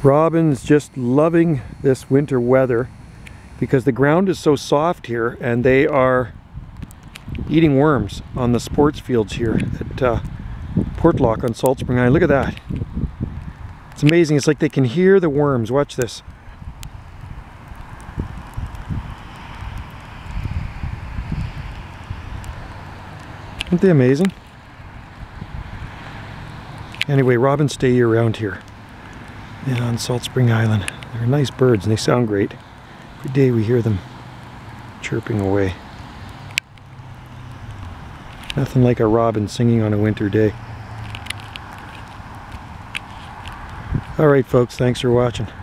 Robins just loving this winter weather because the ground is so soft here, and they are eating worms on the sports fields here at Portlock on Salt Spring Island. Look at that. It's amazing. It's like they can hear the worms. Watch this. Aren't they amazing? Anyway, robins stay year round here on Salt Spring Island. They're nice birds and they sound great. Every day we hear them chirping away. Nothing like a robin singing on a winter day. Alright folks, thanks for watching.